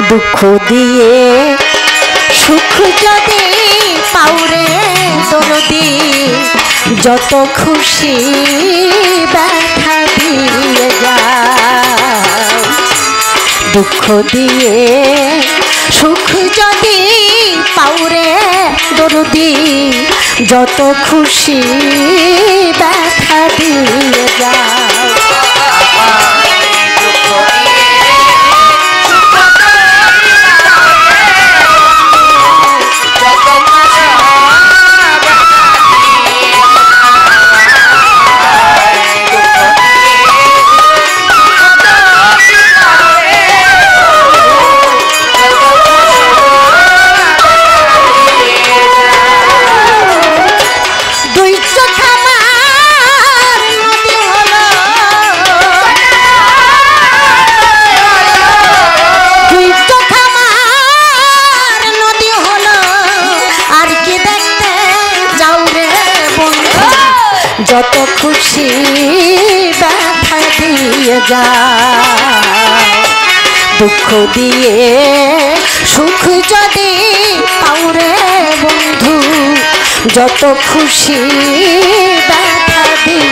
দুঃখ দিয়ে সুখ যদি পাউরে দরদি যত খুশি ব্যথা দিয়ে যাও দুঃখ দিয়ে সুখ যদি পাউরে দরদি যত খুশি ব্যথা দিয়ে যাও যত খুশি ব্যথা দিয়ে যাও দুঃখ দিয়ে সুখ যদি পাউরে বন্ধু যত খুশি ব্যথা দিয়ে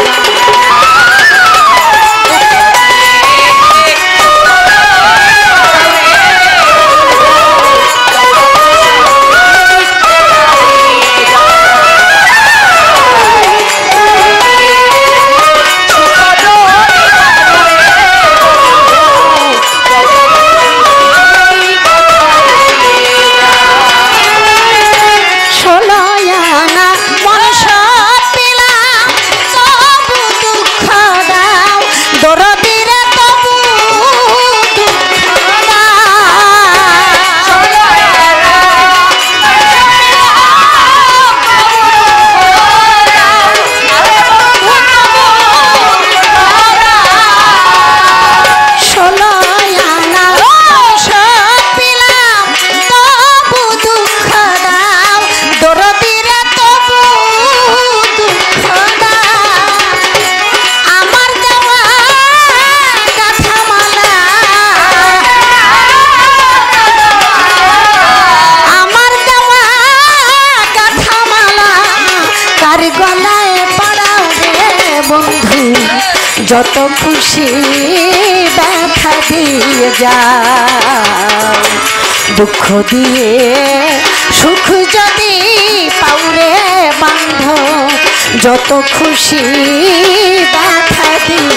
যত খুশি ব্যথা দিয়ে যাও দুঃখ দিয়ে সুখ যদি পাউরে বান্ধব যত খুশি ব্যথা দিয়ে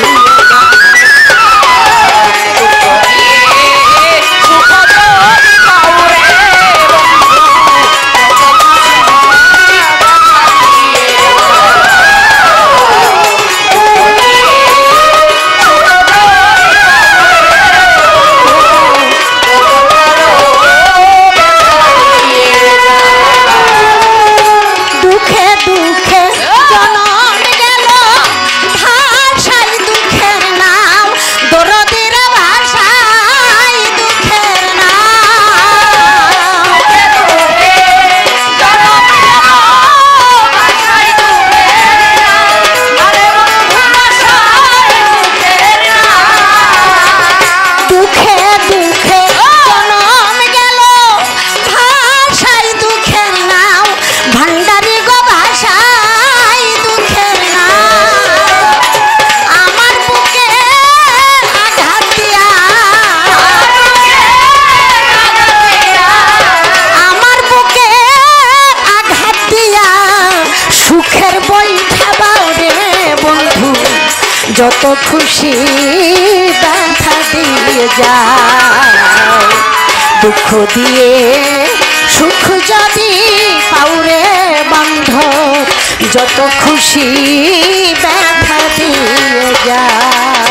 যত খুশি ব্যথা দিয়ে যাও দুঃখ দিয়ে সুখ যদি পাউরে বান্ধব যত খুশি ব্যথা দিয়ে যাও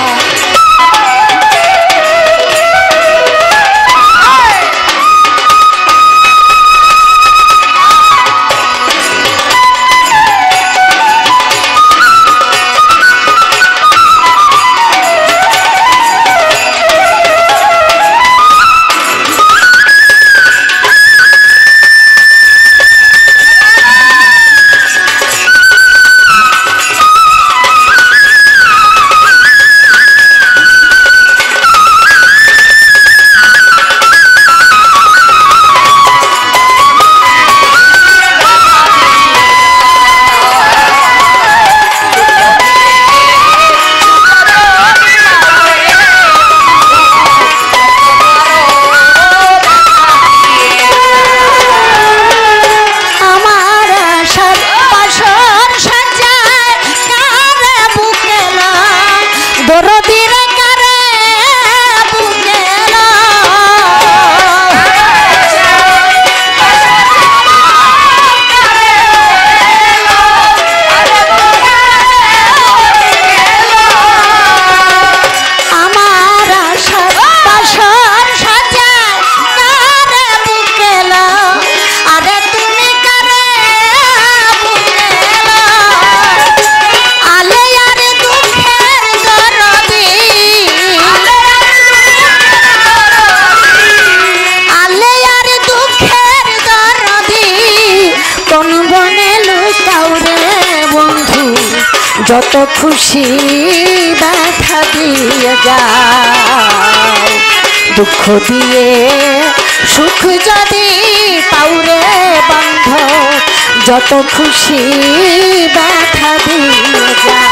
যত খুশি ব্যথা দিয়ে যাও দুঃখ দিয়ে সুখ যদি পাউরে বন্ধু যত খুশি ব্যথা দিয়ে যাও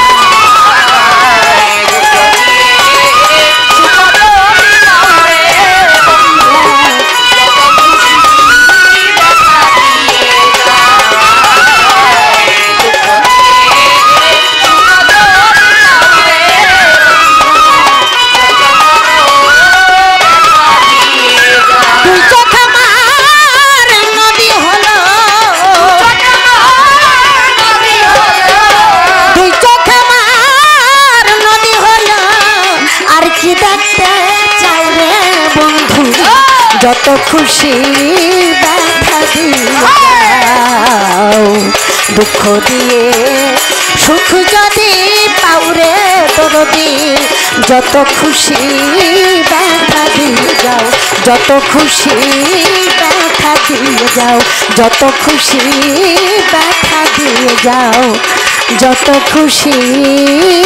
যত খুশি ব্যথা দিয়ে যাও দুঃখ দিয়ে সুখ যদি পাউরে দরদি যত খুশি ব্যথা দিয়ে যাও যত খুশি ব্যথা দিয়ে যাও যত খুশি ব্যথা দিয়ে যাও যত খুশি